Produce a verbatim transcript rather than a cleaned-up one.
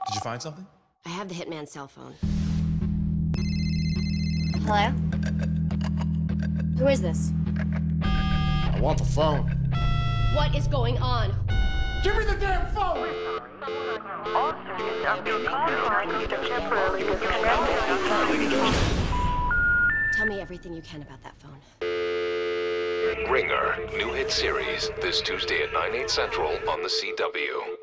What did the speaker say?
Did you find something? I have the hitman's cell phone. Hello? Who is this? I want the phone. What is going on? Give me the damn phone! All services of your call line is temporarily disconnected. Tell me everything you can about that phone. Ringer, new hit series, this Tuesday at nine, eight central on the C W.